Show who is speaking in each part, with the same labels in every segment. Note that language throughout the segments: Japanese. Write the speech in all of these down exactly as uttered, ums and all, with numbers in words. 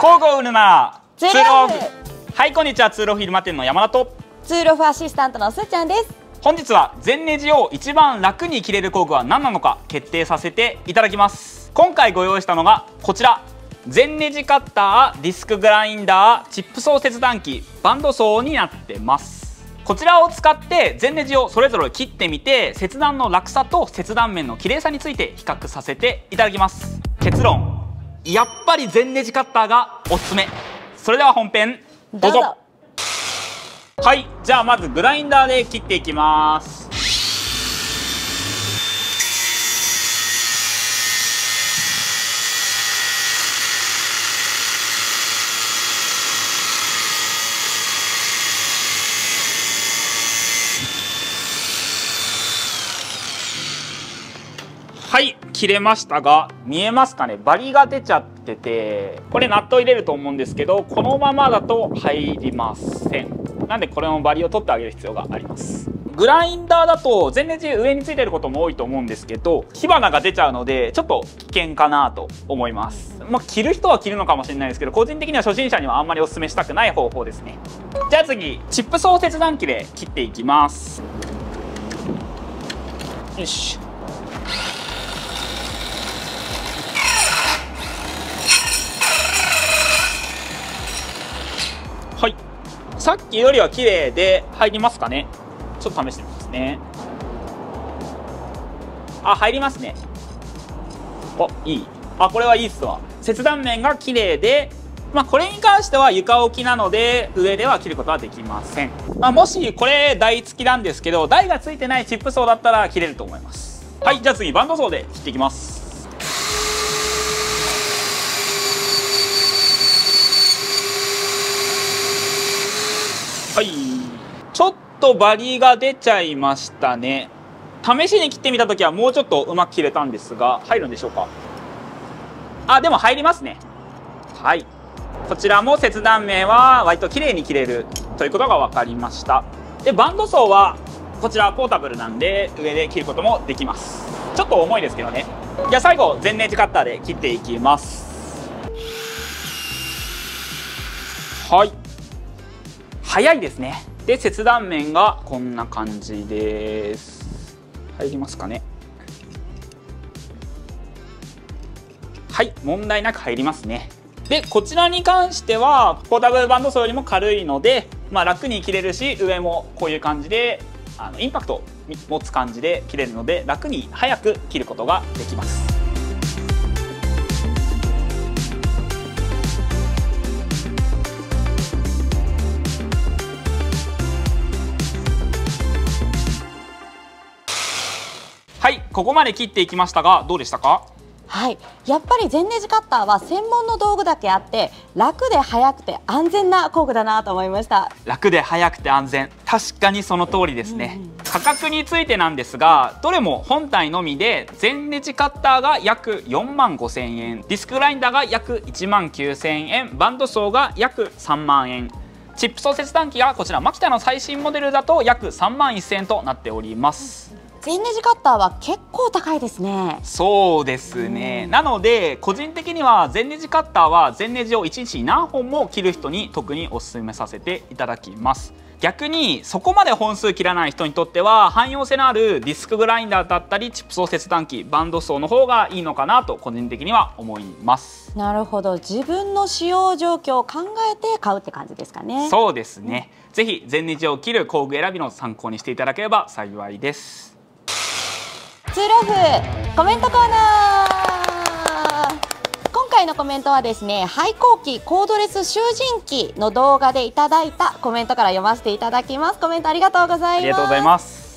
Speaker 1: 工具を売るなら
Speaker 2: ツールオフ。
Speaker 1: はい、こんにちは。ツールオフ昼間店の山田と
Speaker 2: ツールオフアシスタントのすーちゃんです。
Speaker 1: 本日は全ネジを一番楽に切れる工具は何なのか決定させていただきます。今回ご用意したのがこちら、全ネジカッター、ディスクグラインダー、チップソー切断機、バンドソーになってます。こちらを使って全ネジをそれぞれ切ってみて、切断の楽さと切断面の綺麗さについて比較させていただきます。結論、やっぱり全ネジカッターがおすすめ。それでは本編どうぞ。
Speaker 2: どうぞ。
Speaker 1: はい、じゃあまずグラインダーで切っていきます。はい、切れましたが、見えますかね、バリが出ちゃってて、これナット入れると思うんですけど、このままだと入りません。なんでこれのバリを取ってあげる必要があります。グラインダーだと全ネジ上についてることも多いと思うんですけど、火花が出ちゃうのでちょっと危険かなと思います。まあ、切る人は切るのかもしれないですけど、個人的には初心者にはあんまりお勧めしたくない方法ですね。じゃあ次、チップソー切断機で切っていきます。よし。はい、さっきよりは綺麗で入りますかね。ちょっと試してみますね。あ、入りますね。お、いい。あ、これはいいっすわ。切断面が綺麗で、まあ、これに関しては床置きなので上では切ることはできません。まあ、もしこれ台付きなんですけど、台が付いてないチップソーだったら切れると思います。はい、じゃあ次バンドソーで切っていきます。はい、ちょっとバリが出ちゃいましたね。試しに切ってみた時はもうちょっとうまく切れたんですが、入るんでしょうか。あ、でも入りますね。はい、こちらも切断面は割と綺麗に切れるということが分かりました。でバンドソーはこちらポータブルなんで上で切ることもできます。ちょっと重いですけどね。じゃあ最後全ネジカッターで切っていきます。はい、早いですね。で切断面がこんな感じです。入りますかね。はい、問題なく入りますね。でこちらに関してはポータブルバンドソーよりも軽いので、まあ、楽に切れるし、上もこういう感じであのインパクトを持つ感じで切れるので、楽に早く切ることができます。はい、ここまで切っていきましたがどうでしたか？
Speaker 2: はい、やっぱり全ネジカッターは専門の道具だけあって楽で速くて安全な工具だなと思いました。
Speaker 1: 楽で速くて安全、確かにその通りですね。うんうん、価格についてなんですが、どれも本体のみで全ネジカッターが約よんまんごせんえん、ディスクグラインダーが約いちまんきゅうせんえん、バンドソーが約さんまんえん、チップソー切断機がこちらマキタの最新モデルだと約さんまんせんえんとなっております。うん、
Speaker 2: 全ネジカッターは結構高いですね。
Speaker 1: そうですね。なので個人的には全ネジカッターは全ネジをいちにちに何本も切る人に特にお勧めさせていただきます。逆にそこまで本数切らない人にとっては汎用性のあるディスクグラインダーだったりチップソー切断機、バンドソーの方がいいのかなと個人的には思います。
Speaker 2: なるほど、自分の使用状況を考えて買うって感じですかね。
Speaker 1: そうですね。うん、ぜひ全ネジを切る工具選びの参考にしていただければ幸いです。
Speaker 2: ツールオフコメントコーナー。今回のコメントはですね、廃校機コードレス集塵機の動画でいただいたコメントから読ませていただきます。コメントありがとうございます。
Speaker 1: ありがとうございます。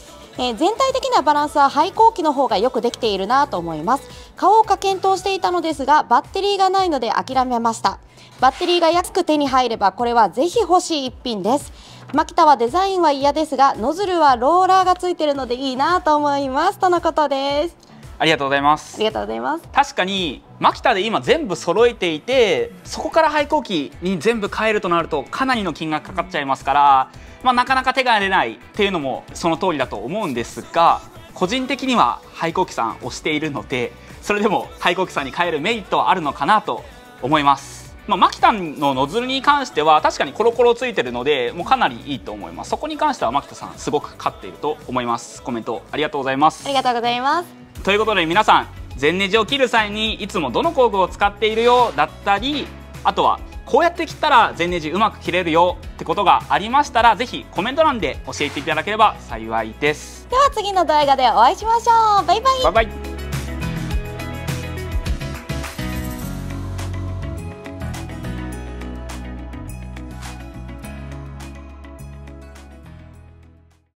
Speaker 2: えー、全体的なバランスは廃校機の方がよくできているなと思います。買おうか検討していたのですがバッテリーがないので諦めました。バッテリーが安く手に入ればこれはぜひ欲しい一品です。マキタはデザインは嫌ですがノズルはローラーがついているのでいいなと思いますとのことです。
Speaker 1: ありがとうございます。
Speaker 2: ありがとうございます。
Speaker 1: 確かにマキタで今全部揃えていて、そこから廃校機に全部変えるとなるとかなりの金額かかっちゃいますから、まあ、なかなか手が出ないっていうのもその通りだと思うんですが、個人的には廃校機さんを推しているので、それでも廃校機さんに変えるメリットはあるのかなと思います。 まあ、マキタのノズルに関しては確かにコロコロついてるのでもうかなりいいと思います。そこに関してはマキタさんすごく勝っていると思います。コメントありがとうございます。
Speaker 2: ありがとうございます。
Speaker 1: ということで皆さん、全ネジを切る際にいつもどの工具を使っているよだったり、あとはこうやって切ったら全ネジうまく切れるよってことがありましたら、ぜひコメント欄で教えていただければ幸いです。
Speaker 2: では次の動画でお会いしましょう。バイバイ。
Speaker 1: バイバイ。